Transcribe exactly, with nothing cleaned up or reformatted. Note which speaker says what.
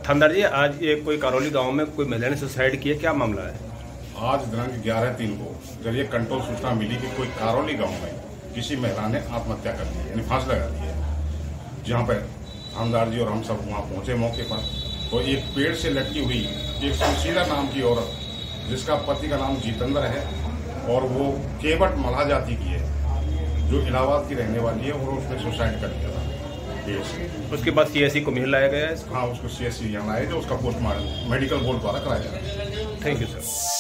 Speaker 1: थानेदार जी, आज ये कोई करौली गांव में कोई महिला ने सुसाइड किया, क्या मामला है?
Speaker 2: आज दिनांक ग्यारह तीन को जब ये कंट्रोल सूचना मिली कि कोई करौली गांव में किसी महिला ने आत्महत्या कर ली है, यानी फांसी लगा ली है, जहां पर थानेदार जी और हम सब वहां पहुंचे मौके पर, तो एक पेड़ से लटकी हुई एक सुशीला नाम की औरत, जिसका पति का नाम जितेंद्र है और वो केवट मल्हा जाति की है, जो इलाहाबाद की रहने वाली है, और उसने सुसाइड कर लिया था।
Speaker 1: उसके बाद सीएससी को मिल लाया गया है।
Speaker 2: हाँ, उसको सीएससी यहाँ लाया जो उसका पोस्टमार्टम मेडिकल बोर्ड द्वारा कराया जा रहा है।
Speaker 1: Thank you sir.